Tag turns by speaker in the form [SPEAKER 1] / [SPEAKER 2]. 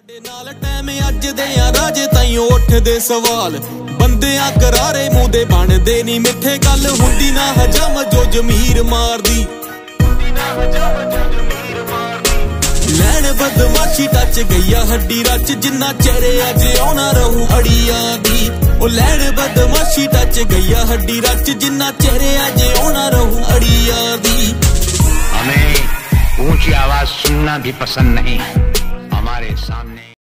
[SPEAKER 1] ਸਾਡੇ ਨਾਲ ਟਾਈਮ ਅੱਜ ਦੇ ਆ ਰਾਜੇ ਤਾਈਂ ਉੱਠਦੇ ਸਵਾਲ ਬੰਦਿਆਂ ਕਰਾਰੇ ਮੂੰਹ ਦੇ ਬਣਦੇ ਨਹੀਂ ਮਿੱਠੇ ਗੱਲ ਹੁੰਦੀ ਨਾ ਹਜਮ ਜੋ ਜ਼ਮੀਰ ਮਾਰਦੀ ਲੈਣ ਬਦਮਾਸ਼ੀ ਟੱਚ ਗਈਆ ਹੱਡੀ ਰੱਚ ਜਿੰਨਾ ਚਿਹਰੇ ਅੱਜ ਆਉਣਾ ਰਹੂ ਅੜੀਆਂ ਦੀ ਉਹ ਲੈਣ ਬਦਮਾਸ਼ੀ ਟੱਚ ਗਈਆ ਹੱਡੀ ਰੱਚ ਜਿੰਨਾ ਚਿਹਰੇ ਅੱਜ ਆਉਣਾ ਰਹੂ ਅੜੀਆਂ ਦੀ
[SPEAKER 2] हमें ऊंची आवाज सुनना भी पसंद नहीं हमारे सामने